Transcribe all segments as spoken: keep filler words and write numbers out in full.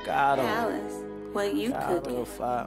Got 'em. Palace, what you cooking?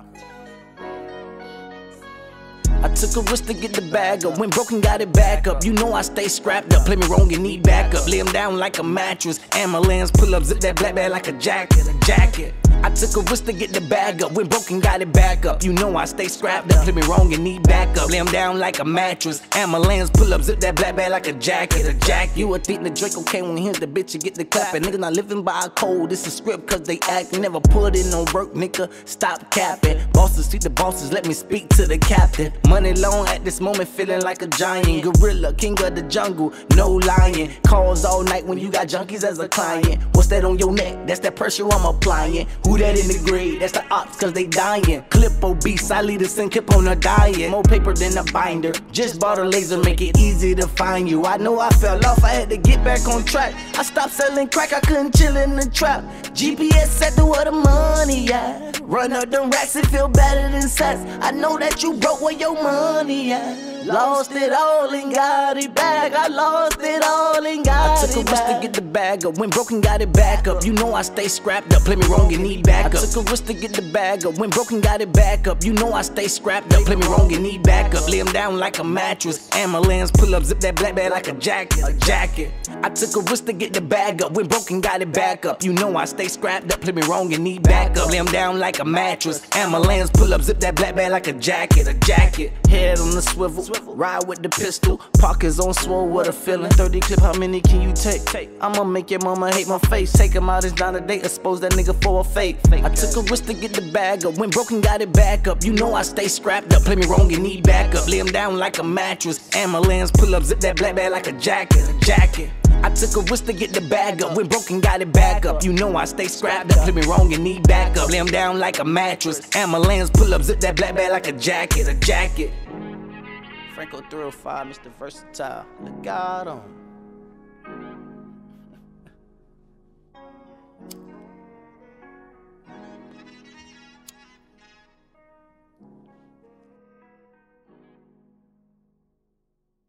I took a risk to get the bag up. When broken, got it back up. You know I stay scrapped up. Play me wrong, you need backup. Lay him down like a mattress. Ambulance pull up, zip that black bag like a jacket. A jacket. I took a risk to get the bag up. When broken, got it back up. You know I stay scrapped up. Play me wrong, you need backup. Lay him down like a mattress. Ambulance pull up, zip that black bag like a jacket. A jacket. You would think the Draco came when he hit the bitch, you get the clapping. Niggas not living by a code. This is script cause they act. Never put in no work, nigga. Stop capping. Bosses see the bosses, let me speak to the captain. Money long at this moment, feeling like a giant. Gorilla, king of the jungle, no lying. Calls all night when you got junkies as a client. What's that on your neck? That's that pressure I'm applying. Who that in the grade? That's the ops cause they dying. Clip obese, I lead a sin clip on a diet. More paper than a binder. Just bought a laser, make it easy to find you. I know I fell off, I had to get back on track. I stopped selling crack, I couldn't chill in the trap. G P S set to where the money at. Run up them racks and feel better than sex. I know that you broke where your money at. Lost it all and got it back. I lost it all and got it back. I took a risk to get the bag up. When broken, got it back up. You know I stay scrapped up. Play me wrong, you need backup. I took a risk to get the bag up. When broken, got it back up. You know I stay scrapped up. Play me wrong, you need backup. Lay him down like a mattress. Ambulance pull up, zip that black bag like a jacket. A jacket. I took a risk to get the bag up. When broken, got it back up. You know I stay scrapped up. Play me wrong, you need backup. Lay him down like a mattress. Ambulance pull up, zip that black bag like a jacket. A jacket. Head on the swivel. Ride with the pistol, pockets on swole, what a feeling. thirty clip, how many can you take? I'ma make your mama hate my face. Take him out, it's not a date, expose that nigga for a fake. I took a risk to get the bag up. When broken, got it back up. You know I stay scrapped up. Play me wrong, you need backup. Lay him down like a mattress. Ambulance pull up, zip that black bag like a jacket. A jacket. I took a risk to get the bag up. When broken, got it back up. You know I stay scrapped up. Play me wrong, you need backup. Lay him down like a mattress. Ambulance pull up, zip that black bag like a jacket. A jacket. Franco three oh five, Mister Versatile. Look out on.